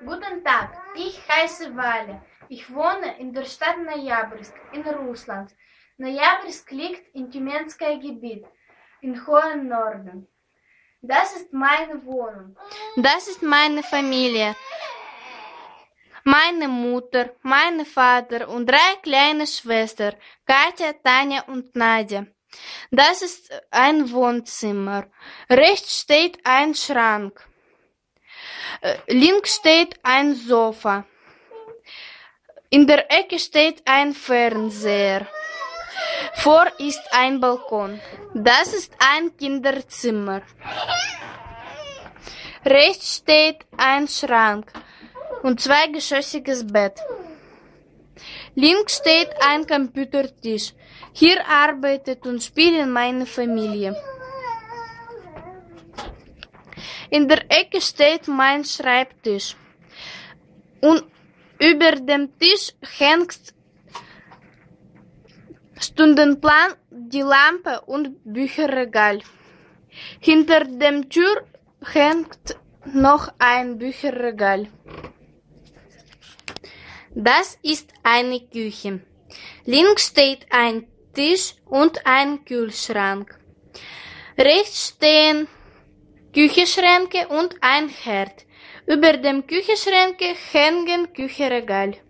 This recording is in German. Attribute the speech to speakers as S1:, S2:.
S1: Guten Tag, ich heiße Wale. Ich wohne in der Stadt Nojabrsk in Russland. Nojabrsk liegt im Tjumenskaya Gebiet im hohen Norden. Das ist meine Wohnung.
S2: Das ist meine Familie. Meine Mutter, mein Vater und 3 kleine Schwestern, Katja, Tanja und Nadja. Das ist ein Wohnzimmer. Rechts steht ein Schrank. Links steht ein Sofa. In der Ecke steht ein Fernseher. Vor ist ein Balkon. Das ist ein Kinderzimmer. Rechts steht ein Schrank und 2-geschossiges Bett. Links steht ein Computertisch. Hier arbeitet und spielt meine Familie. In der Ecke steht mein Schreibtisch. Und über dem Tisch hängt Stundenplan, die Lampe und Bücherregal. Hinter dem Tür hängt noch ein Bücherregal. Das ist eine Küche. Links steht ein Tisch und ein Kühlschrank. Rechts stehen Küchenschränke und ein Herd. Über dem Küchenschränke hängen Küchenregal.